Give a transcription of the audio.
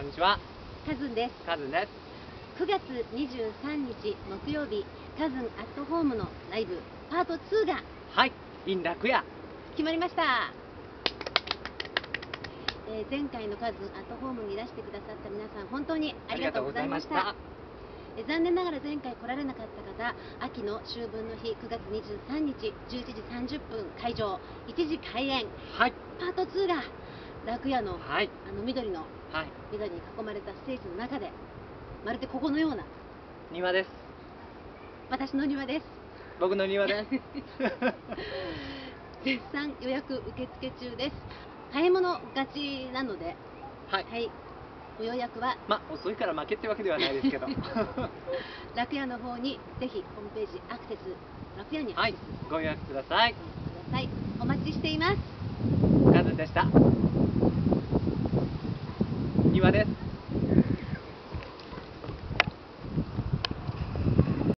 にちは。 カズンです。 カズンです。 9月23日木曜日、カズンアットホームのライブパート2がはい、in 楽屋決まりました。前回のカズンアットホームにいらしてくださった皆さん、本当にありがとうございました。残念ながら前回来られなかった方、秋の秋分の日9月23日11時30分会場、1時開演、 はい、 パート2が楽屋の、 はい、 緑の、 はい、 緑に囲まれたステージの中で、まるでここのような庭です。 私の庭です。 僕の庭です。 絶賛予約受付中です。買い物がちなので、 はい、 はい、ご予約は遅いから負けってわけではないですけど楽屋の方にぜひホームページアクセス、楽屋にはい、ご予約ください。 ください。お待ちしています。 カズンでした。庭です。